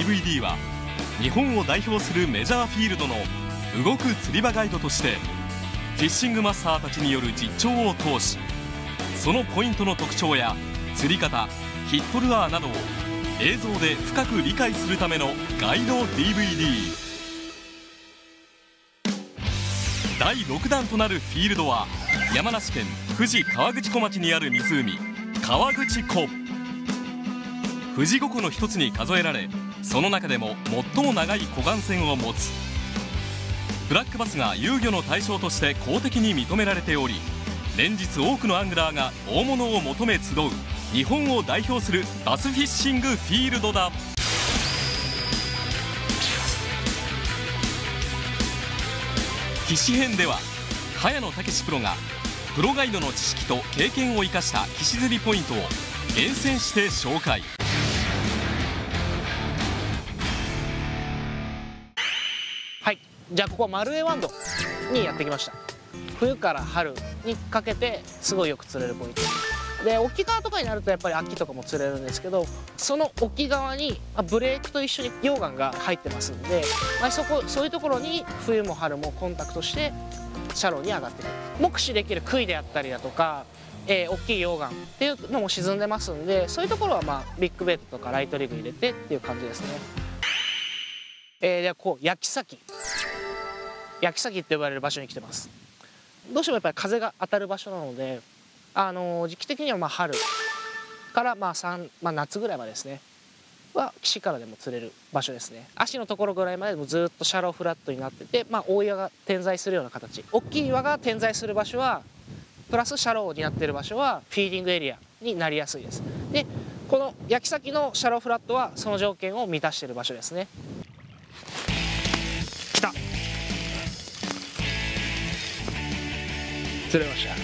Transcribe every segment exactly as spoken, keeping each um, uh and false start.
ィーブイディー は日本を代表するメジャーフィールドの動く釣り場ガイドとしてフィッシングマスターたちによる実調を通し、そのポイントの特徴や釣り方、ヒットルアーなどを映像で深く理解するためのガイド ディーブイディー。だいろくだんとなるフィールドは山梨県富士河口湖町にある湖、河口湖。富士五湖の一つに数えられ、その中でも最も長い湖岸線を持つ。ブラックバスが遊漁の対象として公的に認められており、連日多くのアングラーが大物を求め集う日本を代表するバスフィッシングフィールドだ。岸編では早野武プロがプロガイドの知識と経験を生かした岸釣りポイントを厳選して紹介。 はい、じゃあここは丸江湾道にやってきました。冬から春にかけてすごいよく釣れるポイントで、沖側とかになるとやっぱり秋とかも釣れるんですけど、その沖側にブレークと一緒に溶岩が入ってますんで、まあ、そこそういうところに冬も春もコンタクトしてシャローに上がってくる。目視できる杭であったりだとか、えー、大きい溶岩っていうのも沈んでますんで、そういうところはまあビッグベイトとかライトリグ入れてっていう感じですね。えー、ではこう焼き先焼き先って呼ばれる場所に来てます。どうしてもやっぱり風が当たる場所なので、あのー、時期的にはまあ春からまあさん、まあ、夏ぐらいまでですねは岸からでも釣れる場所ですね。足のところぐらいまでもずっとシャローフラットになってて、まあ、大岩が点在するような形、大きい岩が点在する場所はプラスシャローになっている場所はフィーディングエリアになりやすいです。でこの焼き先のシャローフラットはその条件を満たしている場所ですね。来た釣れました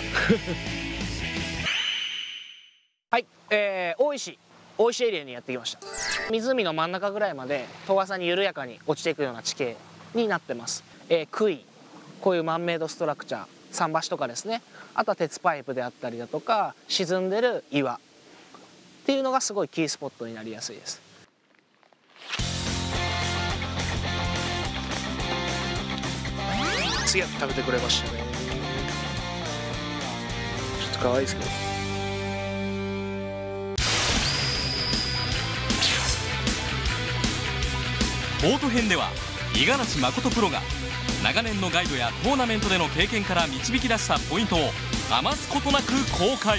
はい、えー、大石大石エリアにやってきました。湖の真ん中ぐらいまで遠浅に緩やかに落ちていくような地形になってます。えー、杭、こういうマンメイドストラクチャー、桟橋とかですね、あとは鉄パイプであったりだとか沈んでる岩っていうのがすごいキースポットになりやすいです。次は食べてくれましたね。ちょっと可愛いですけど。 ボート編では五十嵐誠プロが長年のガイドやトーナメントでの経験から導き出したポイントを余すことなく公開。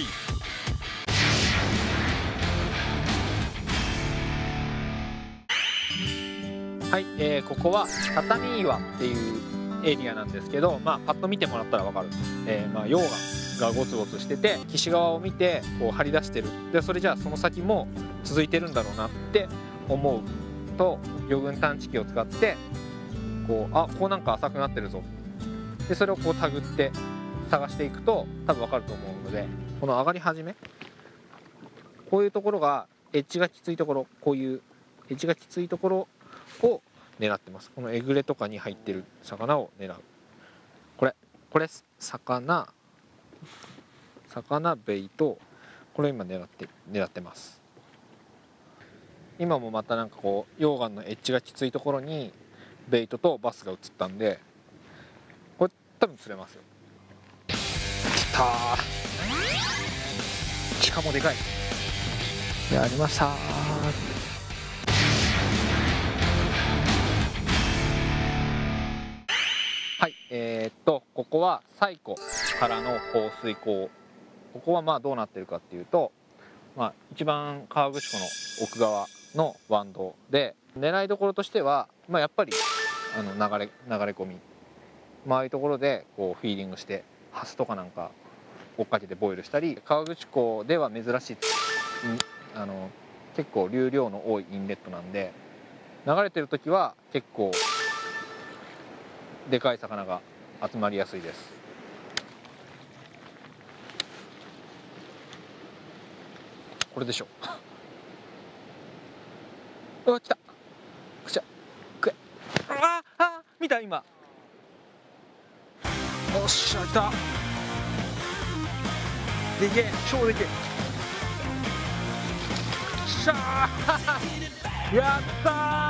はい、えー、ここは畳岩っていうエリアなんですけど、まあ、パッと見てもらったら分かる、えー、まあ溶岩がゴツゴツしてて、岸側を見てこう張り出してる。でそれじゃあその先も続いてるんだろうなって思うと、魚群探知機を使ってこうあこうなんか浅くなってるぞ、でそれをこう手繰って探していくと多分分かると思うので、この上がり始めこういうところがエッジがきついところ、こういうエッジがきついところを狙ってます。このえぐれとかに入ってる魚を狙う。これこれ魚魚ベイト、これを今狙って狙ってます。今もまたなんかこう溶岩のエッジがきついところにベイトとバスが映ったんで、これ多分釣れますよ。きたー、しかもでかい。やりましたー。はい、えー、っとここは西湖からの放水口。ここはまあどうなってるかっていうと、まあ、一番河口湖の奥側の湾道で、狙いどころとしては、まあ、やっぱりあの流れ流れ込み、まあああいうところでこうフィーリングしてハスとかなんか追っかけてボイルしたり、河口湖では珍しいあの結構流量の多いインレットなんで、流れてる時は結構でかい魚が集まりやすいです。これでしょうわ、来た。くちゃくえああ見た今。おっしゃ来た。でけえ、超でけえ。しゃーやったー。